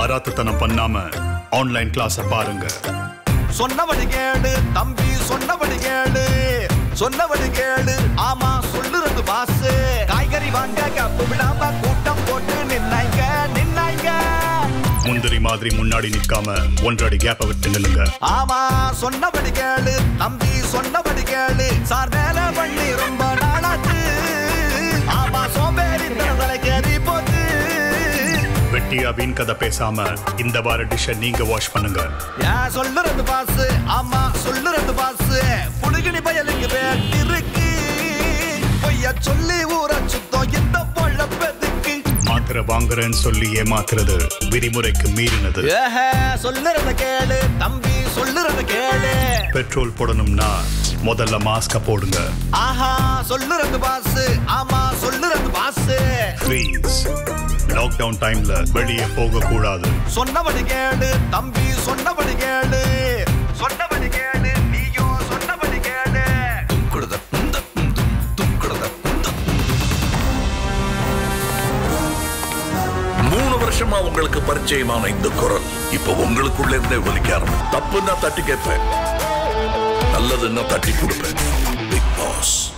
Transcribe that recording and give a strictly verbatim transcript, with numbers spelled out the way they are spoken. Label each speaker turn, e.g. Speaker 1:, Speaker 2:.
Speaker 1: அராத்துத்தனம் பண்ணாம online class பாருங்க.
Speaker 2: சொன்னபடி கேளு தம்பி, சொன்னபடி கேளு, சொன்னபடி கேளு. ஆமா சொல்லுறது பாஸ். காய்கறி வாங்க கப்பு விடாம கூட்டம் போட்டு நின்னாங்க நின்னாங்க.
Speaker 1: முந்திரி மாதிரி முன்னாடி நிக்காம ஒன்றடி கேப்ப விட்டு நில்லுங்க.
Speaker 2: ஆமா சொன்னபடி கேளு தம்பி, சொன்னபடி கேளு. சார் வேலை பண்ணி ரொம்ப நாளாச்சு. ஆமா சோம்பேறி தலை கேறி போச்சு.
Speaker 1: வெட்டியா வீண் கதை பேசாம இந்த வார டிஷ் நீங்க வாஷ் பண்ணுங்க.
Speaker 2: ஏன் சொல்லுறது பாஸ்? ஆமா சொல்லுறது பாஸ். புடுகினி பயலுக்கு வேண்டிருக்கு. பொய்ய சொல்லி ஊற சுத்தம் இந்த பொழப்பதுக்கு.
Speaker 1: மாத்திரை வாங்குறேன்னு சொல்லி ஏமாத்துறது விதிமுறைக்கு மீறினது.
Speaker 2: சொல்லுறத கேளு தம்பி, சொல்லுறத கேளு.
Speaker 1: பெட்ரோல் போடணும்னா முதல்ல மாஸ்க போடுங்க.
Speaker 2: ஆஹா சொல்லுறது பாஸ். ஆமா சொல்லுறது பாஸ்.
Speaker 1: ப்ளீஸ் லாக்டவுன் டைம்ல வெளியே போக கூடாது.
Speaker 2: சொன்னபடி கேளு தம்பி, சொன்னபடி கேளு, சொன்னபடி கேளு. நீயோ சொன்னபடி கேளு. துக்குடுத இந்த துக்குடுத இந்த.
Speaker 3: மூணு வருஷமா உங்களுக்கு பரிச்சயமான இந்த குரல் இப்ப உங்களுக்குள்ள இருந்தே ஒலிக்க ஆரம்பிச்சு. தப்புன்னா தட்டி கேட்பேன், நல்லதுன்னா தட்டி கொடுப்பேன். Bigg pass.